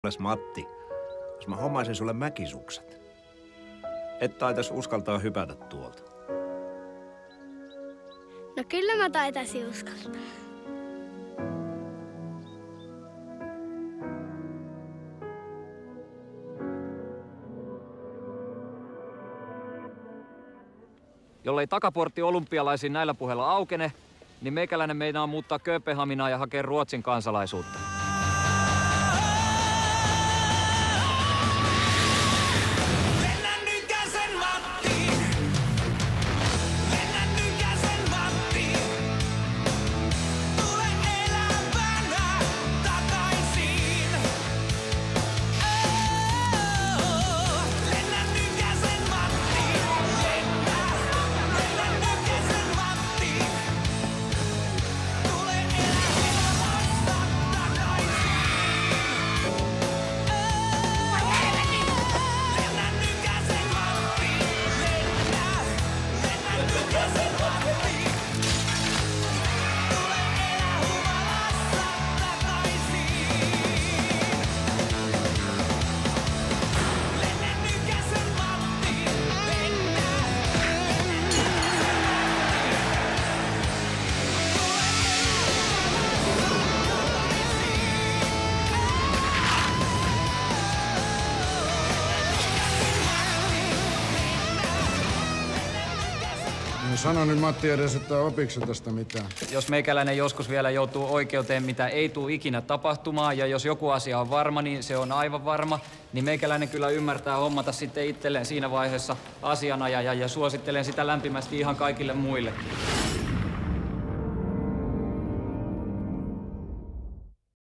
Matti, jos mä hommaisin sulle mäkisukset, et taitais uskaltaa hypätä tuolta. No kyllä mä taitaisin uskaltaa. Jollei takaportti olympialaisiin näillä puheilla aukene, niin meikäläinen meinaa muuttaa Kööpenhaminaan ja hakea Ruotsin kansalaisuutta. Sano nyt Matti edes, että opiksi tästä mitään. Jos meikäläinen joskus vielä joutuu oikeuteen, mitä ei tule ikinä tapahtumaan, ja jos joku asia on varma, niin se on aivan varma, niin meikäläinen kyllä ymmärtää hommata sitten itselleen siinä vaiheessa asianajaja ja suosittelen sitä lämpimästi ihan kaikille muille.